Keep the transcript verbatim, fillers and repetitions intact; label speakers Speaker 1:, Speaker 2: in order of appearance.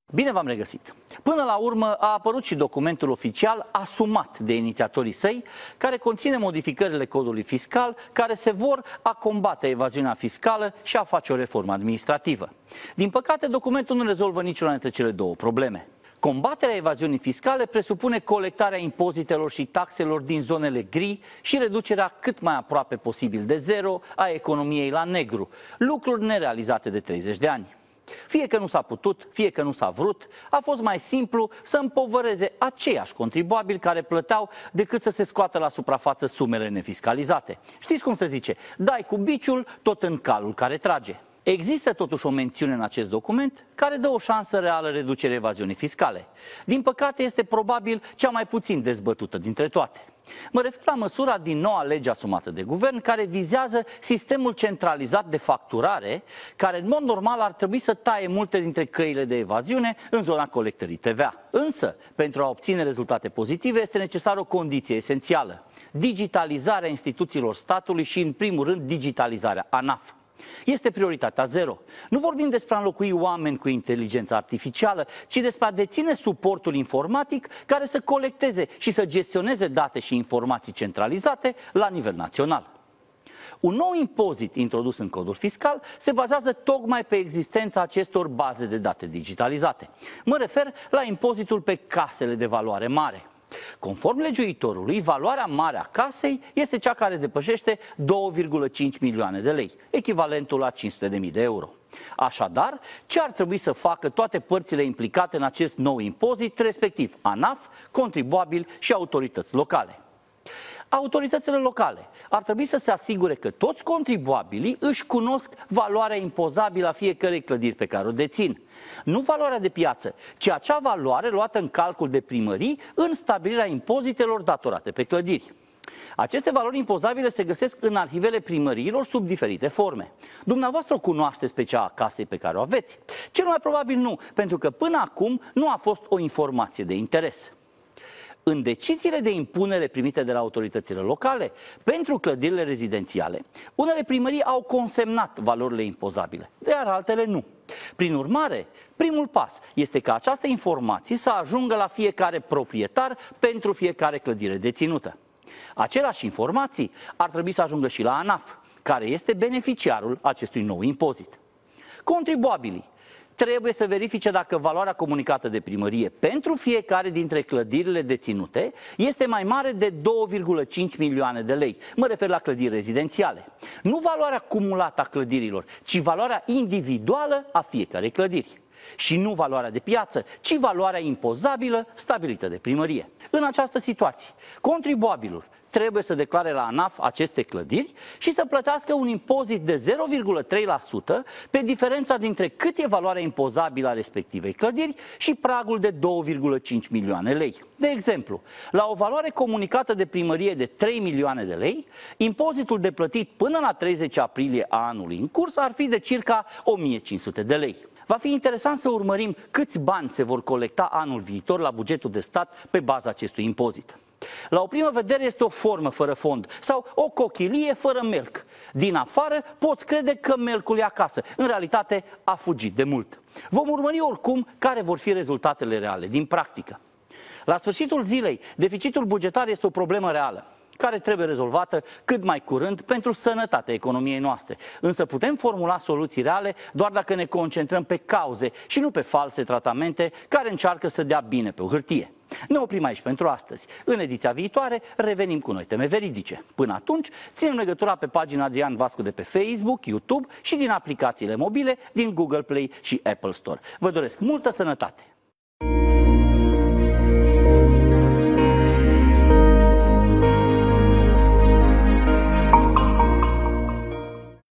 Speaker 1: Bine v-am regăsit! Până la urmă a apărut și documentul oficial asumat de inițiatorii săi, care conține modificările codului fiscal care se vor a combate evaziunea fiscală și a face o reformă administrativă. Din păcate, documentul nu rezolvă niciuna dintre cele două probleme. Combaterea evaziunii fiscale presupune colectarea impozitelor și taxelor din zonele gri și reducerea cât mai aproape posibil de zero a economiei la negru, lucruri nerealizate de treizeci de ani. Fie că nu s-a putut, fie că nu s-a vrut, a fost mai simplu să împovăreze aceiași contribuabili care plăteau decât să se scoată la suprafață sumele nefiscalizate. Știți cum se zice? Dai cu biciul tot în calul care trage. Există totuși o mențiune în acest document care dă o șansă reală reducerea evaziunii fiscale. Din păcate, este probabil cea mai puțin dezbătută dintre toate. Mă refer la măsura din noua lege asumată de guvern care vizează sistemul centralizat de facturare, care în mod normal ar trebui să taie multe dintre căile de evaziune în zona colectării T V A. Însă, pentru a obține rezultate pozitive, este necesară o condiție esențială: digitalizarea instituțiilor statului și, în primul rând, digitalizarea ANAF. Este prioritatea zero. Nu vorbim despre a înlocui oameni cu inteligență artificială, ci despre a deține suportul informatic care să colecteze și să gestioneze date și informații centralizate la nivel național. Un nou impozit introdus în codul fiscal se bazează tocmai pe existența acestor baze de date digitalizate. Mă refer la impozitul pe casele de valoare mare. Conform legiuitorului, valoarea mare a casei este cea care depășește două virgulă cinci milioane de lei, echivalentul la cinci sute de mii de euro. Așadar, ce ar trebui să facă toate părțile implicate în acest nou impozit, respectiv ANAF, contribuabili și autorități locale? Autoritățile locale ar trebui să se asigure că toți contribuabilii își cunosc valoarea impozabilă a fiecărei clădiri pe care o dețin. Nu valoarea de piață, ci acea valoare luată în calcul de primării în stabilirea impozitelor datorate pe clădiri. Aceste valori impozabile se găsesc în arhivele primăriilor sub diferite forme. Dumneavoastră o cunoașteți pe cea a casei pe care o aveți? Cel mai probabil nu, pentru că până acum nu a fost o informație de interes. În deciziile de impunere primite de la autoritățile locale pentru clădirile rezidențiale, unele primării au consemnat valorile impozabile, iar altele nu. Prin urmare, primul pas este ca această informație să ajungă la fiecare proprietar pentru fiecare clădire deținută. Aceleași informații ar trebui să ajungă și la ANAF, care este beneficiarul acestui nou impozit. Contribuabilii trebuie să verifice dacă valoarea comunicată de primărie pentru fiecare dintre clădirile deținute este mai mare de două virgulă cinci milioane de lei. Mă refer la clădiri rezidențiale. Nu valoarea cumulată a clădirilor, ci valoarea individuală a fiecărei clădiri. Și nu valoarea de piață, ci valoarea impozabilă stabilită de primărie. În această situație, contribuabilul trebuie să declare la ANAF aceste clădiri și să plătească un impozit de zero virgulă trei la sută pe diferența dintre cât e valoarea impozabilă a respectivei clădiri și pragul de două virgulă cinci milioane lei. De exemplu, la o valoare comunicată de primărie de trei milioane de lei, impozitul de plătit până la treizeci aprilie a anului în curs ar fi de circa o mie cinci sute de lei. Va fi interesant să urmărim câți bani se vor colecta anul viitor la bugetul de stat pe baza acestui impozit. La o primă vedere este o formă fără fond sau o cochilie fără melc. Din afară poți crede că melcul e acasă. În realitate a fugit de mult. Vom urmări oricum care vor fi rezultatele reale din practică. La sfârșitul zilei, deficitul bugetar este o problemă reală care trebuie rezolvată cât mai curând pentru sănătatea economiei noastre. Însă putem formula soluții reale doar dacă ne concentrăm pe cauze și nu pe false tratamente care încearcă să dea bine pe o hârtie. Ne oprim aici pentru astăzi. În ediția viitoare revenim cu noi teme veridice. Până atunci, ținem legătura pe pagina Adrian Vascu de pe Facebook, YouTube și din aplicațiile mobile din Google Play și Apple Store. Vă doresc multă sănătate!